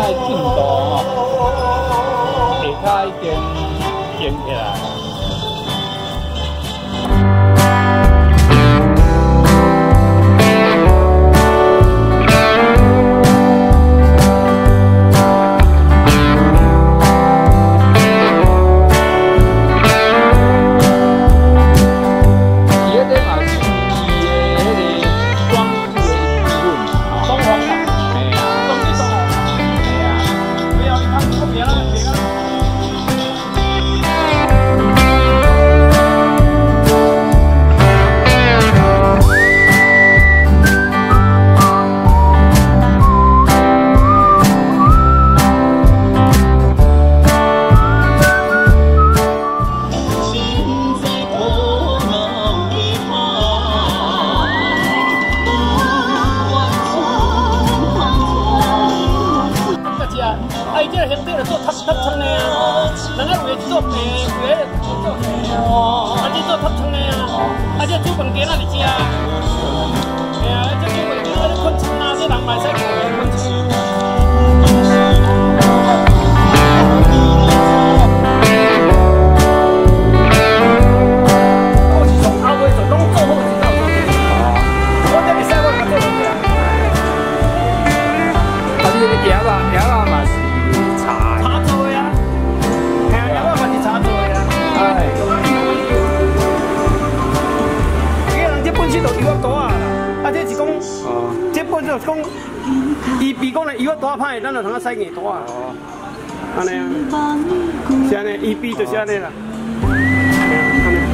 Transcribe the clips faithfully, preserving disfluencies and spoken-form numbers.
爱进度哦，下骹已经建起来。 啊，伊这个形体就做塔塔窗的啊，人家有的做平，有的做平哦，啊，这做塔窗的啊，啊，这煮饭间啊，伫遮啊，哎呀，这煮饭间啊，这困床啊，这人嘛使困困床。 就讲，伊比讲咧，油大歹，咱就通啊使硬大啊。哦，安尼啊，是安尼，伊比就是安尼啦。安尼。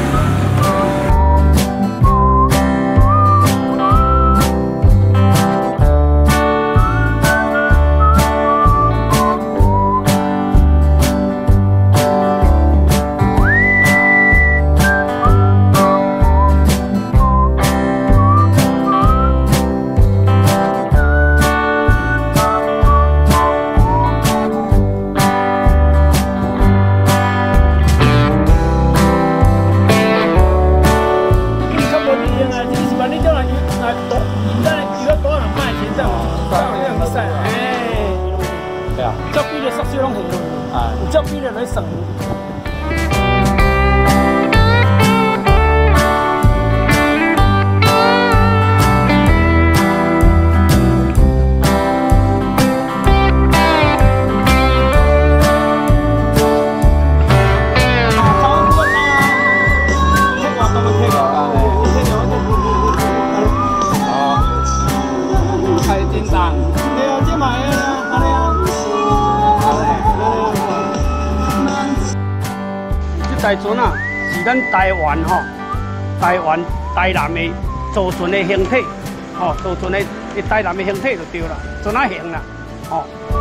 照比例缩小拢是，啊，照比例来算。台船啊，是咱台湾吼，台湾台南的造船的形体，吼，造船的台南的形体就对了，船仔形啦，吼。